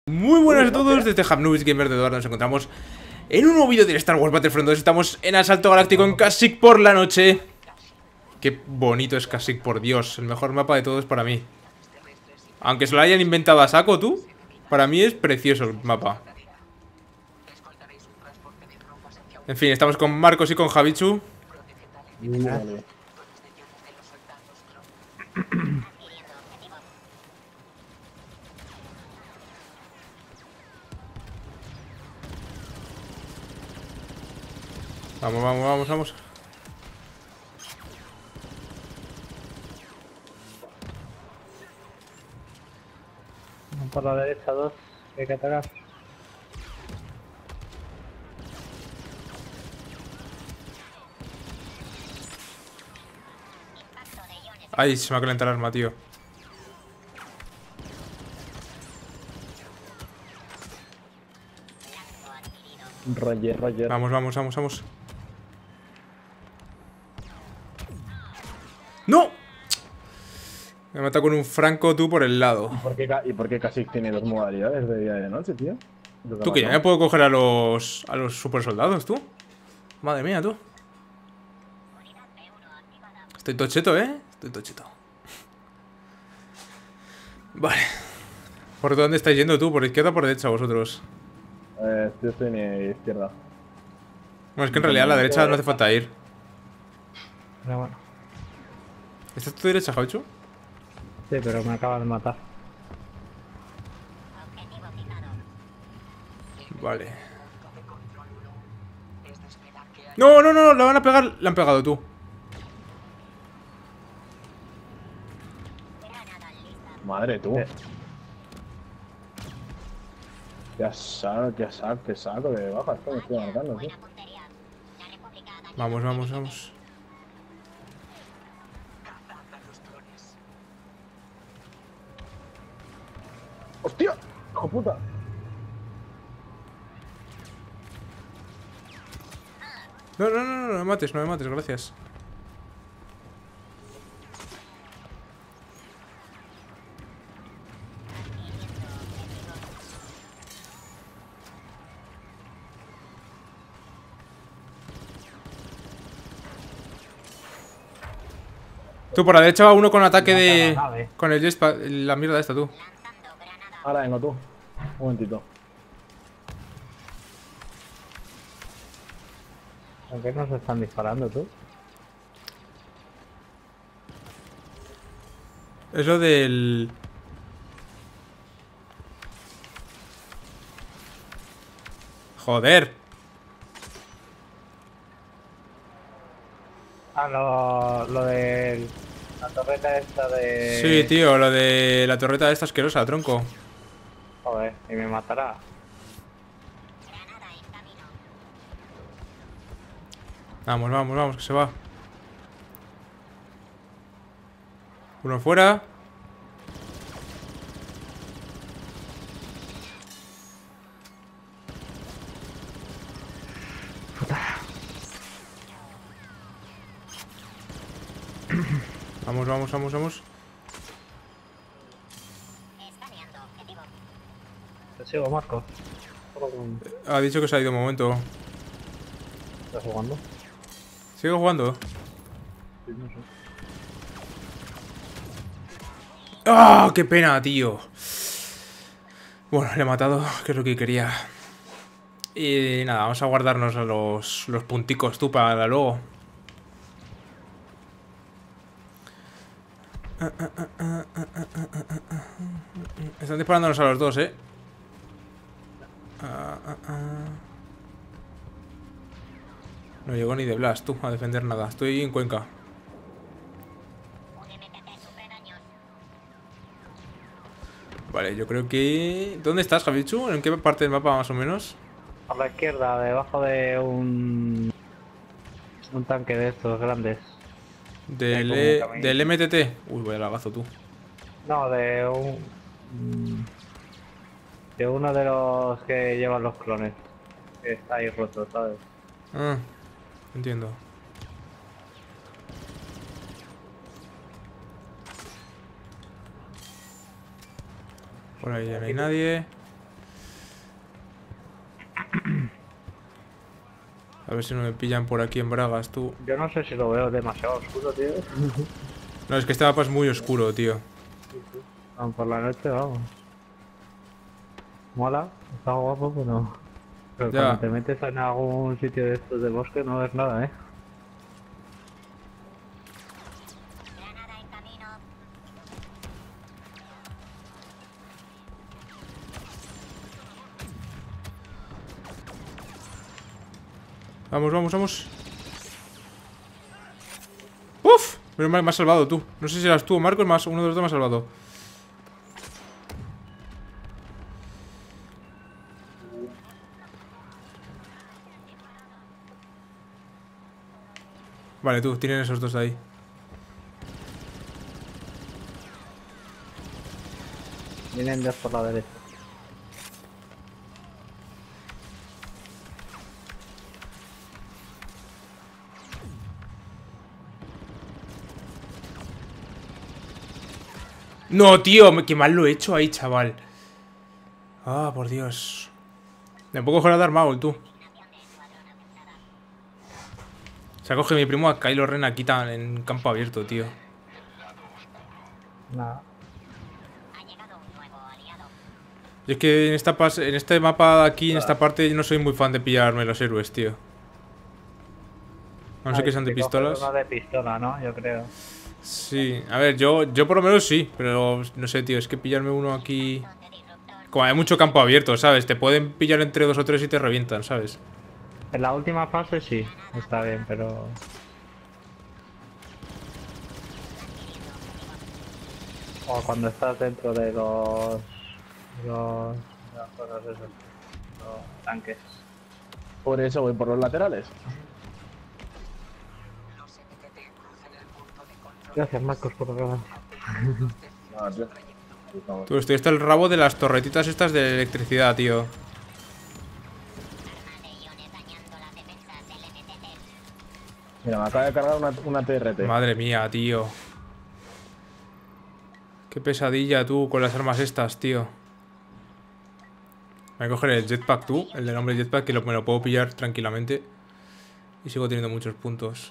Muy buenas a todos, desde Hamnubis Gamer de Eduardo nos encontramos en un nuevo vídeo de Star Wars Battlefront 2. Estamos en Asalto Galáctico en Kashyyyk por la noche. Qué bonito es Kashyyyk, por Dios, el mejor mapa de todos para mí. Aunque se lo hayan inventado a saco, tú, para mí es precioso el mapa. En fin, estamos con Marcos y con Javichu. Vale. Vamos, vamos, vamos, vamos. Por la derecha, dos. Hay que atacar. Ay, se me ha calentado el arma, tío. Roger. Vamos, vamos, vamos, vamos. ¡No! Me mata con un franco tú por el lado. ¿Y por qué Kashyyyk tiene dos modalidades de día y de noche, tío? Tú, que ya me puedo coger a los super soldados, tú. Madre mía, tú. Estoy tocheto, ¿eh? Estoy tocheto. Vale. ¿Por dónde estáis yendo tú? ¿Por izquierda o por derecha vosotros? Yo estoy en izquierda. Bueno, es que en realidad a la derecha no hace falta ir. Pero bueno. ¿Esta es tu derecha, Javichu? Sí, pero me acaban de matar. Vale. No, no, no, la van a pegar. La han pegado tú. Madre tú. Sí. Qué saco de bajas, me estoy marcando, tío. Vamos, vamos, vamos. ¡Hostia! ¡Hijo puta! No, no, no, no, no me mates, no me mates, gracias. Tú, por la derecha va uno con ataque de... Con el jetpack, la mierda esta, tú. Ahora vengo tú. Un momentito. ¿Por qué nos están disparando tú? Es lo del... Joder. Ah, lo de la torreta esta de... Sí, tío, lo de la torreta esta asquerosa, tronco. Joder, y me matará. Vamos, vamos, vamos, que se va. Uno fuera. Vamos, vamos, vamos, vamos. Te sigo, Marco. Ha dicho que se ha ido un momento. ¿Estás jugando? ¿Sigo jugando? Sí, no sé. ¡Ah! ¡Qué pena, tío! Bueno, le he matado, que es lo que quería. Y nada, vamos a guardarnos a los punticos, tú, para luego. Están disparándonos a los dos, ¿eh? No llegó ni de Blast, tú, a defender nada. Estoy en Cuenca. Vale, yo creo que... ¿Dónde estás, Javichu? ¿En qué parte del mapa, más o menos? A la izquierda, debajo de un tanque de estos grandes. Del MTT. Uy, vaya lagazo, tú. No, de uno de los que llevan los clones. Que está ahí roto, ¿sabes? Ah, entiendo. Por ahí ya no hay nadie. A ver si no me pillan por aquí en bragas, tú. Yo no sé si lo veo demasiado oscuro, tío. No, es que este mapa es muy oscuro, tío. Vamos por la noche, vamos. Mola, está guapo, pero Ya. cuando te metes en algún sitio de estos de bosque no ves nada, ¿eh? Vamos, vamos, vamos. ¡Uf! Pero me has salvado tú. No sé si eras tú o Marcos, más uno de los dos me ha salvado. Vale, tú, tienen esos dos de ahí. Vienen dos por la derecha. No, tío, qué mal lo he hecho ahí, chaval. Ah, por Dios. Me puedo coger a Darth Maul, tú. Se acoge mi primo a Kylo Ren aquí en campo abierto, tío. Nada. Y es que en este mapa de aquí, en esta parte, yo no soy muy fan de pillarme los héroes, tío. A no ser que sean de pistolas. Uno de pistola, ¿no? Yo creo. Sí, a ver, yo por lo menos sí, pero no sé, tío, es que pillarme uno aquí... Como hay mucho campo abierto, ¿sabes? Te pueden pillar entre dos o tres y te revientan, ¿sabes? En la última fase sí, está bien, pero... O cuando estás dentro de de las cosas esas, los tanques. Por eso voy por los laterales. Gracias, Marcos, por la cara. Ah, tío. Ahí estamos. Tú, estoy hasta el rabo de las torretitas estas de electricidad, tío. Mira, me acaba de cargar una TRT. Madre mía, tío. Qué pesadilla, tú, con las armas estas, tío. Voy a coger el jetpack, tú, el de nombre jetpack, que me lo puedo pillar tranquilamente. Y sigo teniendo muchos puntos.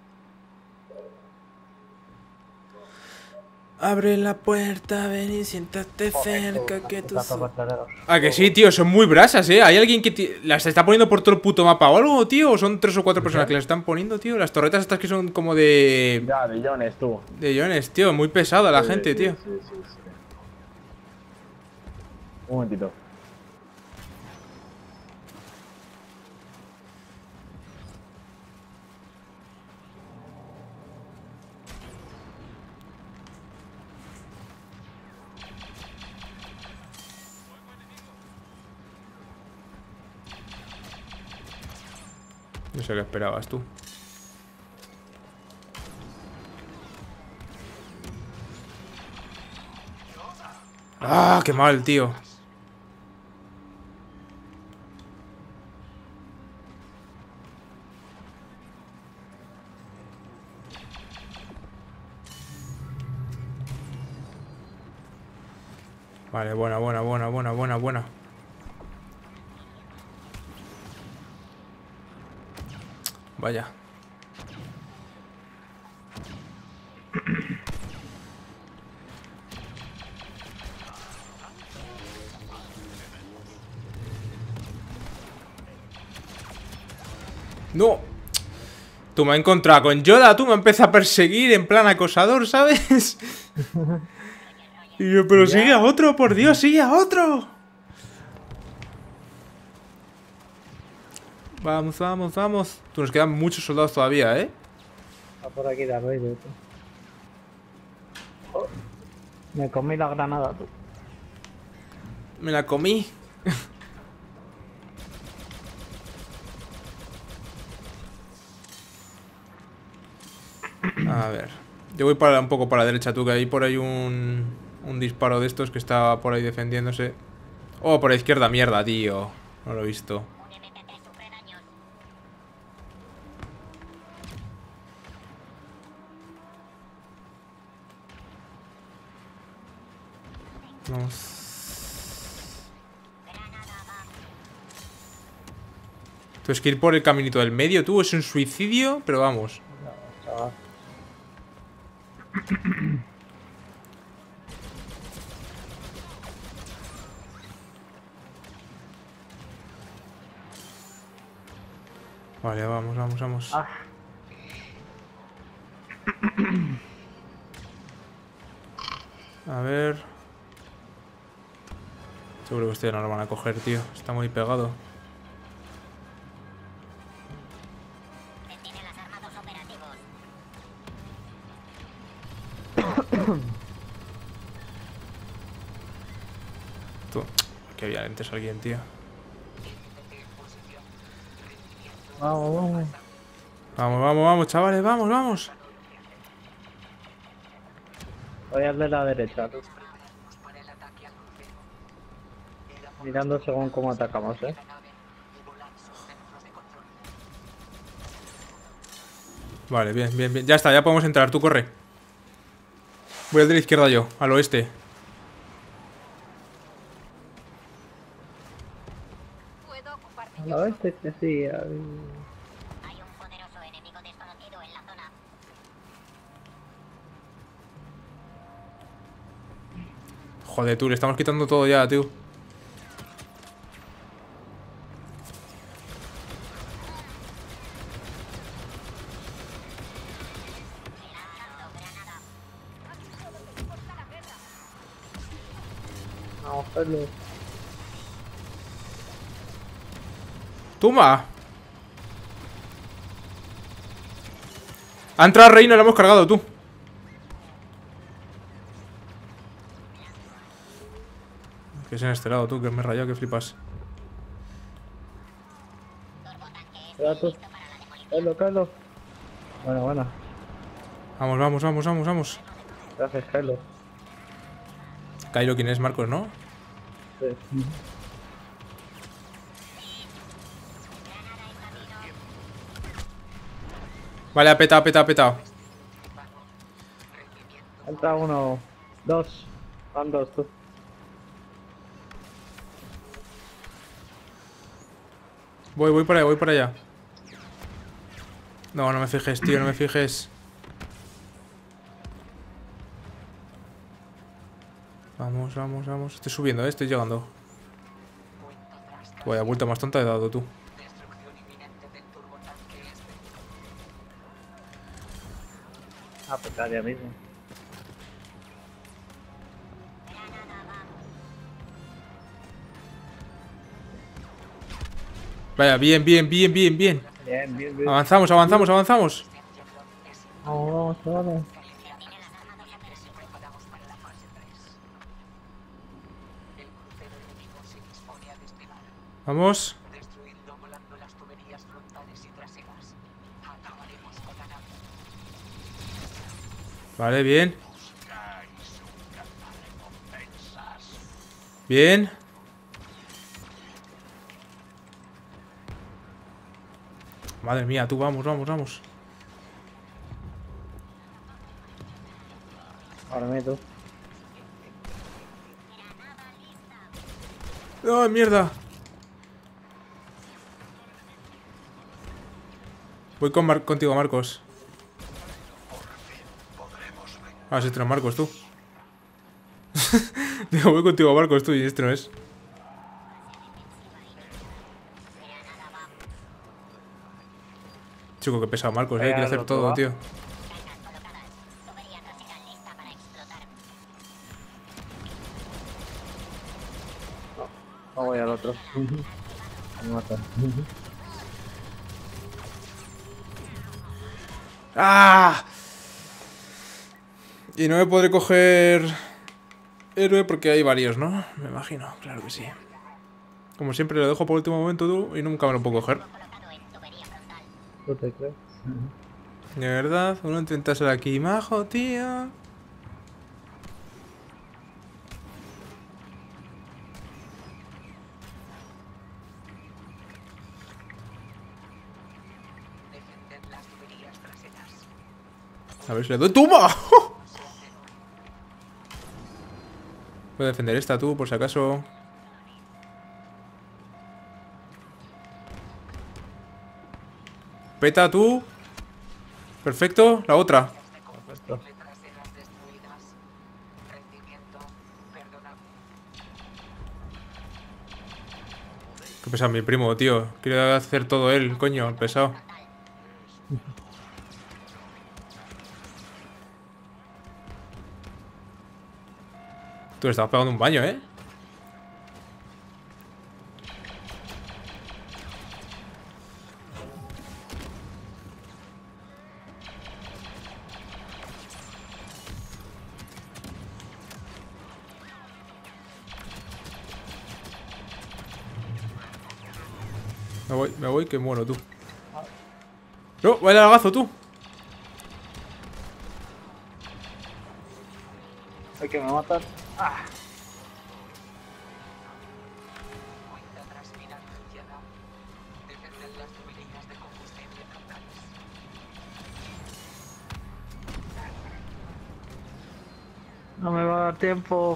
Abre la puerta, ven y siéntate cerca que tú... Ah, que sí, tío, son muy brasas, ¿eh? ¿Hay alguien que las está poniendo por todo el puto mapa o algo, tío? ¿O son 3 o 4 personas que las están poniendo, tío? Las torretas estas que son como de... Ya, de Jones, tú. De iones, tío. Muy pesada la Sí, gente, sí, tío. Sí. Un momentito. No sé qué esperabas tú. ¡Ah, qué mal, tío! Vale, buena. Vaya. ¡No! Tú me has encontrado con Yoda, tú me empiezas a perseguir en plan acosador, ¿sabes? Y yo, pero sigue a otro, por Dios, sigue a otro. Vamos. Tú, nos quedan muchos soldados todavía, ¿eh? Está por aquí de arriba, tú. Oh, me comí la granada, tú. Me la comí. A ver. Yo voy un poco para la derecha, tú, que hay por ahí un disparo de estos que está por ahí defendiéndose. Oh, por la izquierda, mierda, tío. No lo he visto. Vamos. Tienes que ir por el caminito del medio, tú. Es un suicidio, pero vamos. No, chaval. Vale, vamos, vamos, vamos. Ah, A ver. Seguro que este no lo van a coger, tío. Está muy pegado. Detiene las armados operativos. Tú. Que había antes alguien, tío. vamos, vamos. Vamos, vamos, vamos, chavales, vamos, vamos. Voy al de la derecha. Tú. Mirando según cómo atacamos, ¿eh? Vale, bien, bien, bien. Ya está, ya podemos entrar. Tú corre. Voy al de la izquierda yo, al oeste. Puedo ocuparme A yo. la vez que sí. Hay un poderoso enemigo desconocido en la zona. Joder, tú, le estamos quitando todo ya, tío. Vamos a hacerlo. ¡Toma! Ha entrado Reina, lo hemos cargado, tú. Que es en este lado, tú, que me he rayado, que flipas. Espera tú. Carlos, Carlos. Bueno, bueno. Vamos, vamos, vamos, vamos, vamos. Gracias, Carlos. Kylo, ¿quién es? Marcos, ¿no? Sí. Vale, ha petado, ha petado, ha petado. Entra uno. Dos. Van dos, tú. Voy por allá, voy por allá. No, no me fijes, tío, no me fijes. Vamos, vamos, vamos. Estoy subiendo, estoy llegando. Vaya vuelta más tonta he dado, tú. Ah, pues está ya mismo. Vaya, bien, bien, bien, bien, bien. Bien, bien, bien. Avanzamos, avanzamos, avanzamos. Vamos, vamos, chavales. Vamos. Vale, bien. Bien. Madre mía, tú, vamos, vamos, vamos. Ahora me tú. ¡Oh, mierda! Voy contigo, Marcos. Ah, sí, este no es Marcos, tú. Digo, voy contigo, Marcos, tú, y este no es. Chico, qué pesado, Marcos, quiere hacer Pégalo, todo, va. tío. Tubería tóxica lista para explotar. No voy al otro. Me mata. ¡Ah! Y no me podré coger héroe porque hay varios, ¿no? Me imagino, claro que sí. Como siempre lo dejo por último momento tú y nunca me lo puedo coger. Colocado en tubería frontal. ¿Tú te crees? De verdad, uno intenta ser aquí majo, tío. A ver si le doy. ¡Toma! Voy a defender esta tú, por si acaso. Peta tú. Perfecto. La otra. Perfecto. Qué pesado mi primo, tío. Quiere hacer todo él, coño, el pesado. Tú le estabas pegando un baño, ¿eh? Me voy, que muero tú. No, vaya lagazo tú. Hay que me matan. Ah. No me va a dar tiempo.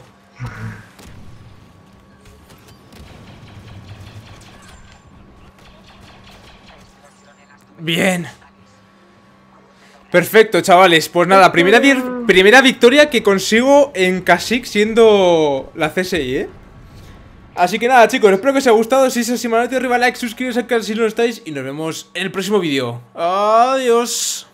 Bien. Perfecto, chavales. Pues nada, primera victoria que consigo en Kashyyyk siendo la CSI, ¿eh? Así que nada, chicos, espero que os haya gustado. Si es así, manad arriba like, suscribiros al canal si no lo estáis y nos vemos en el próximo vídeo. Adiós.